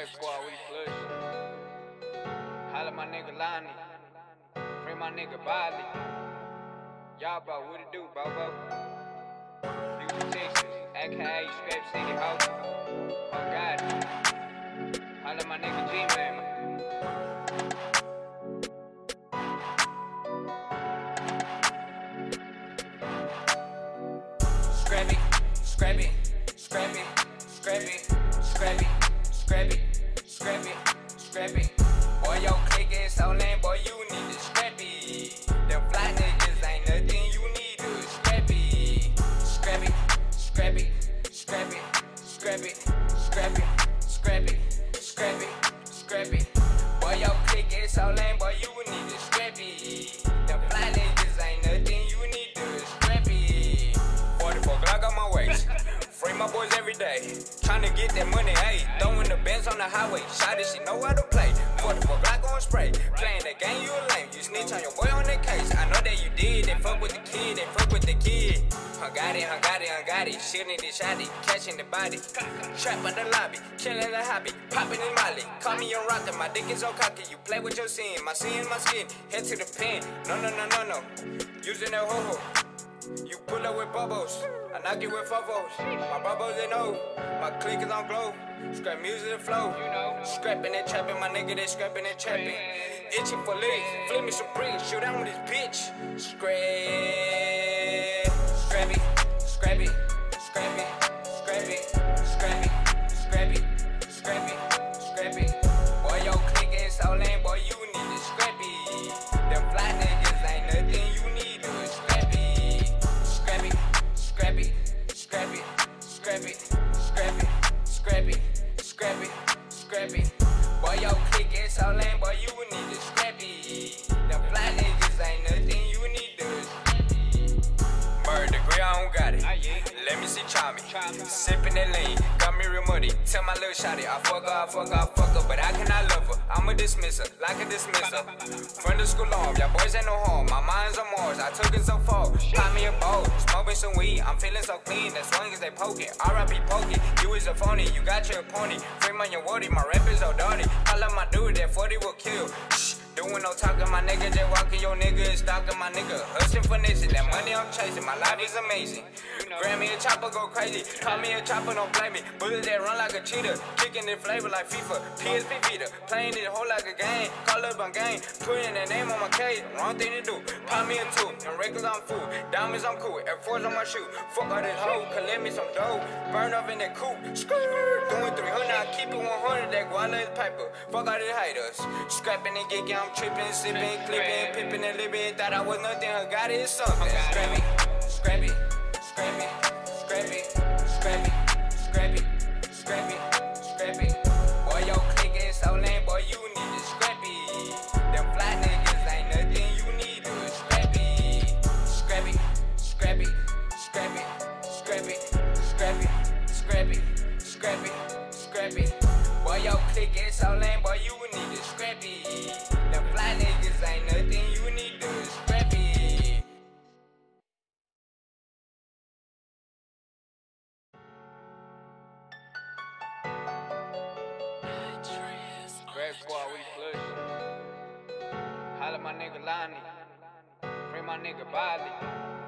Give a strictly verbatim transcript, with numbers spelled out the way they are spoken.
Scrap squad, we flush. Holla my nigga Lonnie. Free my nigga Bali. Y'all about what it do, Bobo? Houston, Texas, aka Scrap City, ho. Oh God. Holla my nigga G-Man. Scrap it, scrap it, scrap it, scrap it, scrap it, scrap it, scrap it, scrap it. Boy, your click is so lame, boy, you need to scrap it. Them fly niggas ain't nothing you need to scrap it. Scrap it, scrap it, scrap it, scrap it, scrap it, scrap it, scrap it, scrap it. Boy, your click is so lame, boy, you need to scrap it. Them fly niggas ain't nothing you need to scrap it. forty-four Glock on my waist. Free my boys every day. Tryna get that money, ayy. Throwing the Benz on the highway. Shotty, she know how to play. forty-four Glock on spray. Playing that game, you a lame. You snitch on your boy on that case. I know that you did. They fuck with the kid, they fuck with the kid. I got it, I got it, I got it. Shooting the shotty, catching the body. Trap on the lobby, killing the hobby. Popping in Molly. Call me a rocker, my dick is so cocky. You play with your sin, my sin, my skin. Head to the pen. No, no, no, no, no. Using that ho-ho. You pull up with bubbles, I knock you with fofos. My bubbles they know, my click is on glow. Scrap music and flow, you know. Scrapping and trapping, my nigga they scrapping and trapping. Itching for legs, flip me some bricks, shoot down with this bitch. Scrap, scrap it, scrap it, scrap it, scrap it, scrap it, scrap it, scrap it, scrap it. Boy, your click is so lame, boy, you need to scrap it. Them fly niggas ain't nothing you need to scrap it. Scrap it, scrap it, scrap it, scrap it, scrap it, scrap it, scrap it, scrap it. Boy, your click is so lame, boy, you need to scrap it. The fly niggas ain't nothing you need to scrap it. Murder degree, I don't got it. Let me see, try me. Sippin' that lean, got me real muddy. Tell my little shawty, I fuck her, I fuck her, I fuck her, but I cannot love her. I'm a dismisser, like a dismisser. From the school on, y'all boys ain't no harm. My mind's on Mars, I took it so far. Pop me a bowl, smoking some weed. I'm feeling so clean, that's long as they poking. R I P poking, you is a phony, you got your opponent. Frame on your woody, my rap is so dirty. I love my dude, that forty will kill. Shh. Doing no talking, my nigga just walking, your nigga is stalking my nigga. Hustling for nation, that money I'm chasing, my life is amazing. Grab me a chopper, go crazy. Call me a chopper, don't play me. Bullets that run like a cheetah, kicking the flavor like FIFA. P S P Vita, playing it whole like a game. Call up on game, putting the name on my cage. Wrong thing to do. Pop me a two, and records on food. Diamonds I'm cool, Air Force on my shoe. Fuck all this hoe, collect me some dough. Burn off in that coupe. Skirt, doing three hundred, I keep it one hundred. That guala is paper. Fuck all these haters. Scrapping and geeking, I'm tripping, sipping, clipping, pipping and living. Thought I was nothing, I got it, something. Scrap it, scrap it, scrap it, scrap it, scrap it, scrap it, scrap it, scrap it. Boy, your click is so lame, boy, you need to scrap it. Them fly niggas ain't nothing you need to scrap it. Scrap it, scrap it, scrap it, scrap it, scrap it, scrap it, scrap it, scrap it. Boy, your click is so lame, boy, you need to scrap it. Them fly niggas ain't nothing you need to scrap it. Scrap squad, we flush. Holla my nigga Lonnie. Free my nigga Bali.